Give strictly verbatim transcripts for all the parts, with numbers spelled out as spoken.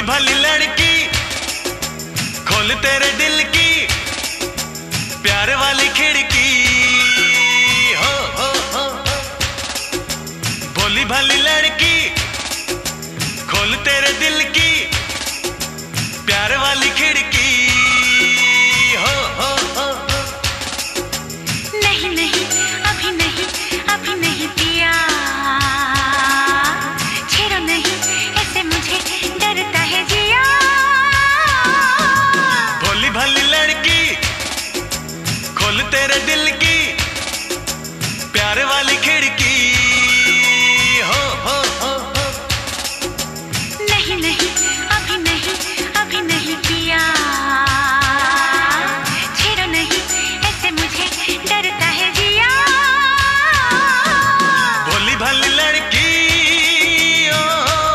भली लड़की खोल तेरे दिल की प्यार वाली खिड़की। हो हो हो भोली भली लड़की खोल तेरे दिल की प्यार वाली खिड़की। हो हो हो नहीं नहीं अभी नहीं अभी नहीं पिया, छेड़ो नहीं ऐसे मुझे डरता है जिया। भोली भली लड़की खोल तेरे दिल की प्यार वाली खिड़की। हो हो हो हो नहीं नहीं अभी नहीं अभी नहीं पिया, छेड़ो नहीं ऐसे मुझे डरता है जिया। भोली भली लड़की ओ,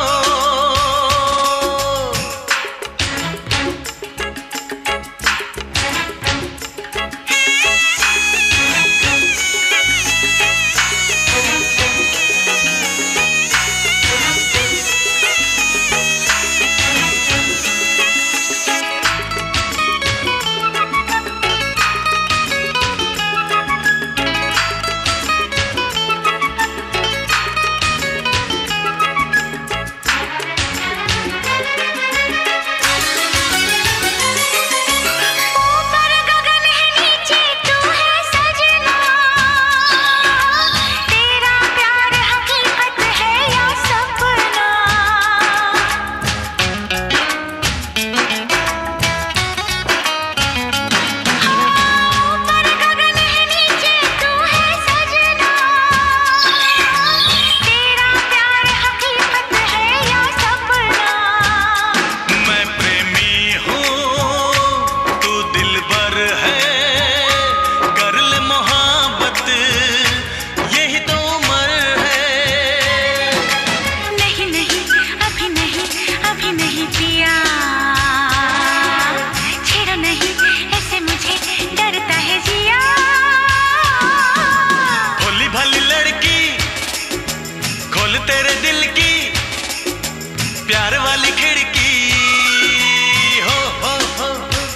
तेरे दिल की प्यार वाली खिड़की। हो हो हो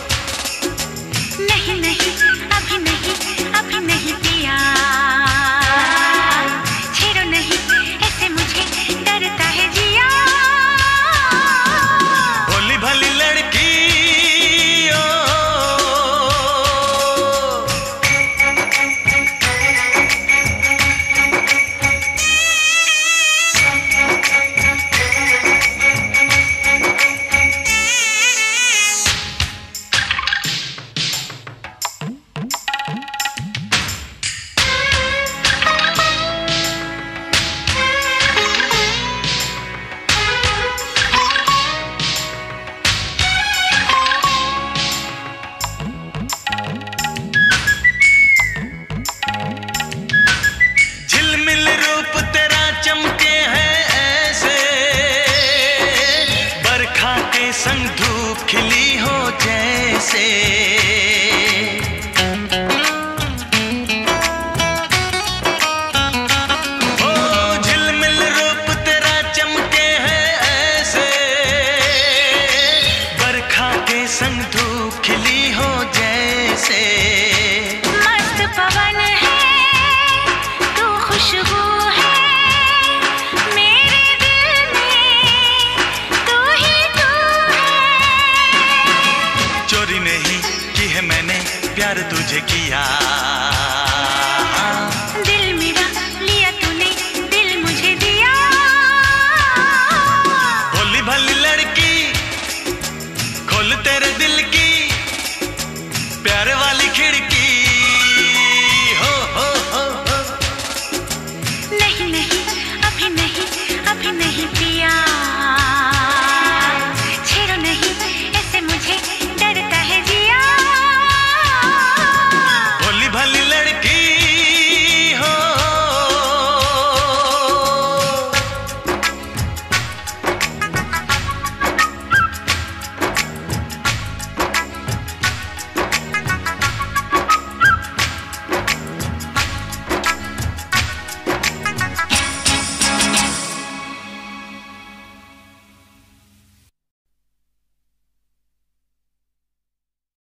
नहीं नहीं अभी नहीं अभी नहीं पिया, छेड़ो नहीं ऐसे मुझे डरता है जिया। भोली भली लड़की ओ, चमके हैं ऐसे बरखा के संग धूप खिली हो जैसे। ओ झिलमिल रूप तेरा चमके हैं ऐसे बरखा के संग धूप खिली हो जैसे। मस्त पवन है तू खुशबू प्यार तुझे किया।